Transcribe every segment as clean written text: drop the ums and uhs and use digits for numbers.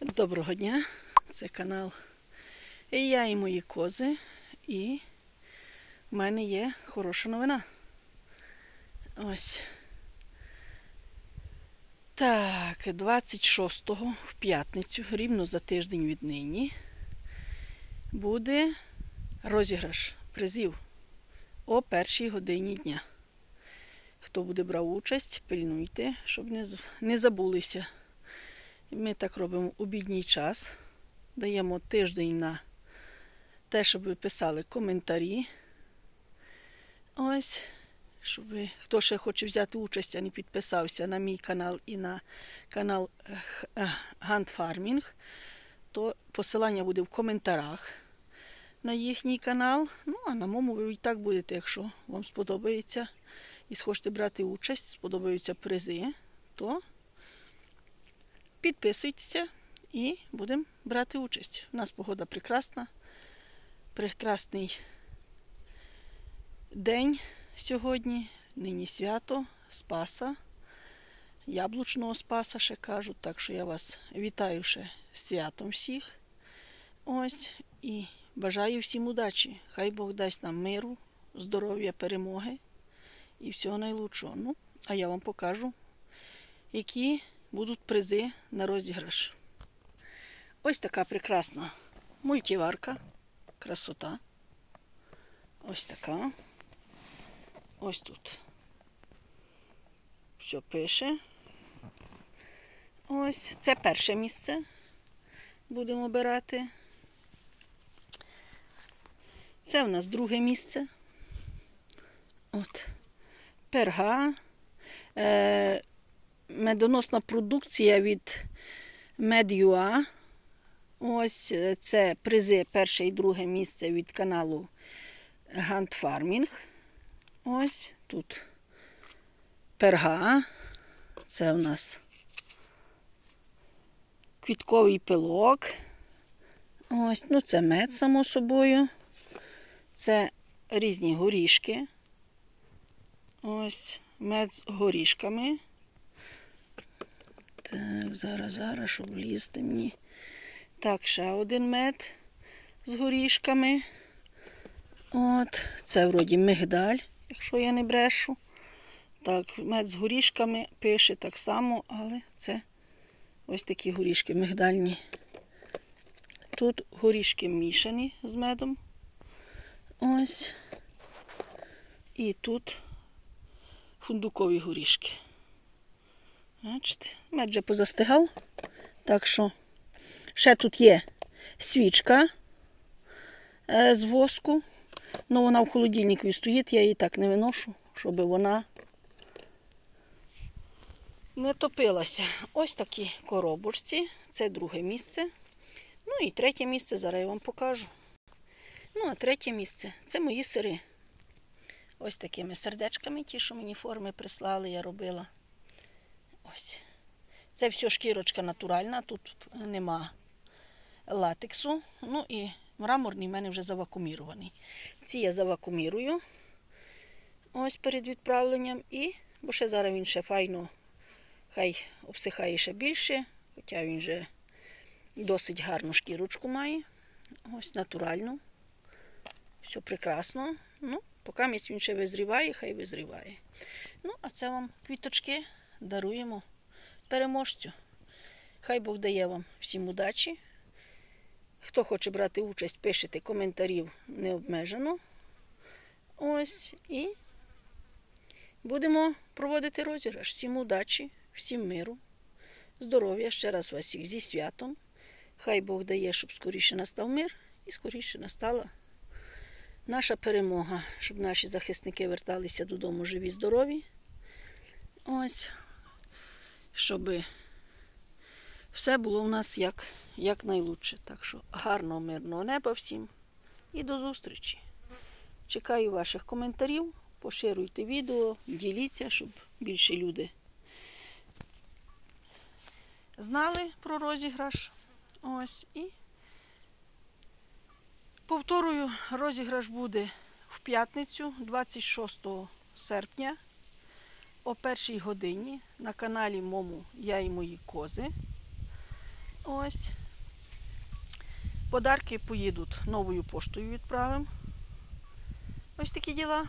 Доброго дня, це канал Я і мої кози, і в мене є хороша новина. Ось. Так, 26-го в п'ятницю, рівно за тиждень від нині, буде розіграш призів о 1-й годині дня. Хто буде брав участь, пильнуйте, щоб не забулися. Ми так робимо в обідній час. Даємо тиждень на те, щоб ви писали коментарі. Ось, щоб хто ще хоче взяти участь, а не підписався на мій канал і на канал Hunt Farming, то посилання буде в коментарях на їхній канал. Ну, а на моєму ви і так будете, якщо вам сподобається і схочете брати участь, сподобаються призи, то підписуйтеся і будемо брати участь. У нас погода прекрасна, прекрасний день сьогодні, нині свято Спаса, яблучного Спаса ще кажуть, так що я вас вітаю ще з святом всіх. Ось, і бажаю всім удачі. Хай Бог дасть нам миру, здоров'я, перемоги і всього найлучшого. Ну, а я вам покажу, які будуть призи на розіграш. Ось така прекрасна мультиварка. Красота. Ось така. Ось тут. Все пише. Ось. Це перше місце. Будемо обирати. Це в нас друге місце. От. Перга. Медоносна продукція від Med.ua. Ось це призи перше і друге місце від каналу Hunt Farming. Ось тут перга. Це у нас квітковий пилок. Ось, ну це мед, само собою. Це різні горішки. Ось, мед з горішками. Так, зараз, щоб влізти мені. Так, ще один мед з горішками. От, це вроді мигдаль, якщо я не брешу. Так, мед з горішками пише так само, але це ось такі горішки мигдальні. Тут горішки мішані з медом. Ось. І тут фундукові горішки. Бачите, мед вже позастигав. Так що ще тут є свічка з воску. Ну, вона в холодильнику стоїть, я її так не виношу, щоб вона не топилася. Ось такі коробочці. Це друге місце. Ну і третє місце, зараз я вам покажу. Ну, а третє місце – це мої сири. Ось такими сердечками, ті, що мені форми прислали, я робила. Ось. Це все шкірочка натуральна, тут нема латексу. Ну і мраморний в мене вже завакуумірований. Ці я завакуумірую. Ось перед відправленням. Бо ще зараз він ще файно, хай обсихає ще більше. Хоча він вже досить гарну шкірочку має. Ось натуральну. Все прекрасно. Ну, поки він ще визріває, хай визріває. Ну, а це вам квіточки даруємо переможцю. Хай Бог дає вам всім удачі. Хто хоче брати участь, пишете коментарів необмежено. Ось, і будемо проводити розіграш. Всім удачі, всім миру, здоров'я. Ще раз вас всіх зі святом. Хай Бог дає, щоб скоріше настав мир і скоріше настала наша перемога. Щоб наші захисники верталися додому живі, здорові. Ось, щоб все було у нас як найлучше. Так що гарного, мирного неба всім і до зустрічі. Чекаю ваших коментарів, поширюйте відео, діліться, щоб більше люди знали про розіграш. Ось, і повторюю, розіграш буде в п'ятницю, 26 серпня, о 1-й годині на каналі моєму Я і мої кози. Ось. Подарки поїдуть новою поштою відправимо. Ось такі діла.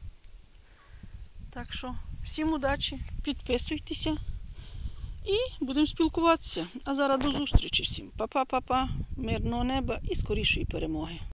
Так що, всім удачі, підписуйтеся і будемо спілкуватися. А зараз до зустрічі всім. Па-па-па-па, мирного неба і скорішої перемоги.